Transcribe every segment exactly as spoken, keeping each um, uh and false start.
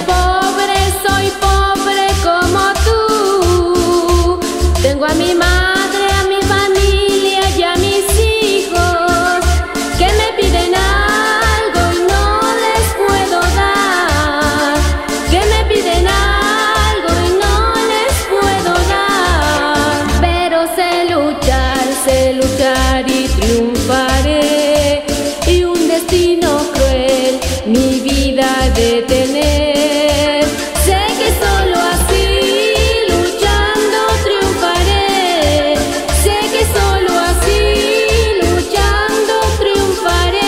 pobre, soy pobre como tú. Tengo a mi madre, a mi familia y a mis hijos que me piden algo y no les puedo dar. Que me piden algo y no les puedo dar. Pero sé luchar, sé luchar y triunfaré. Y un destino cruel mi vida de tener. Sé que solo así, luchando, triunfaré. Sé que solo así, luchando, triunfaré.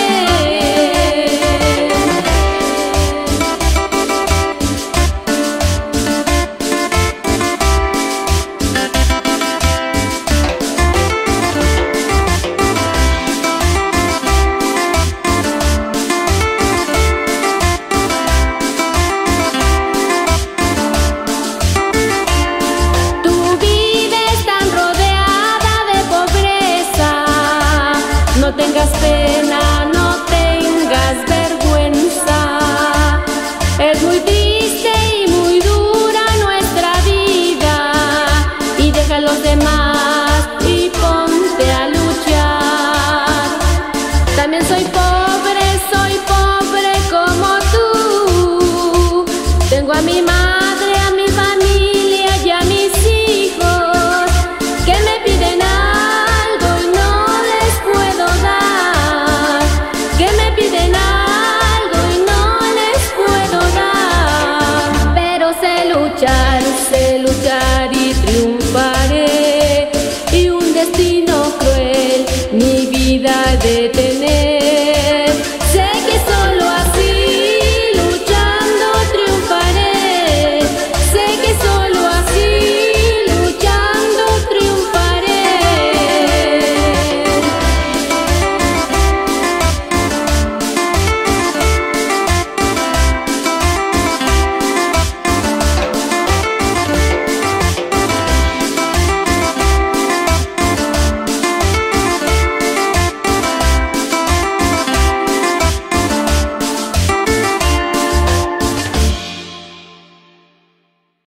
No tengas pena, no tengas vergüenza. Es muy triste y muy dura nuestra vida. Y deja a los demás y ponte a luchar. También soy pobre, soy pobre como tú. Tengo a mi madre, a mi familia y a mis hijos que me piden algo y no les puedo dar. Que me piden algo y no les puedo dar. Pero sé luchar, sé luchar y triunfar.